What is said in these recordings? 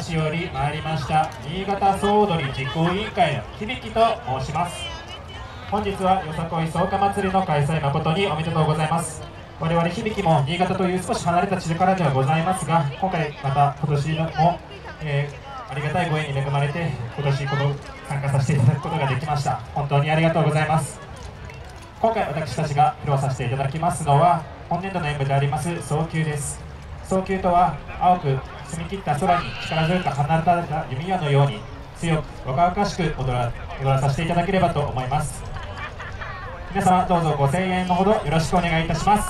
市より参りました新潟総踊り実行委員会の響と申します。本日はよさこい草加祭りの開催誠におめでとうございます。我々響も新潟という少し離れた地からではございますが、今回また今年も、ありがたいご縁に恵まれて今年参加させていただくことができました。本当にありがとうございます。今回私たちが披露させていただきますのは本年度の演舞であります草球です。草球とは青く澄み切った空に力強く放たれた弓矢のように強く若々しく踊らさせていただければと思います。皆様どうぞご声援のほどよろしくお願いいたします。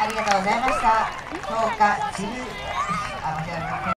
ありがとうございました。評価、間違えました。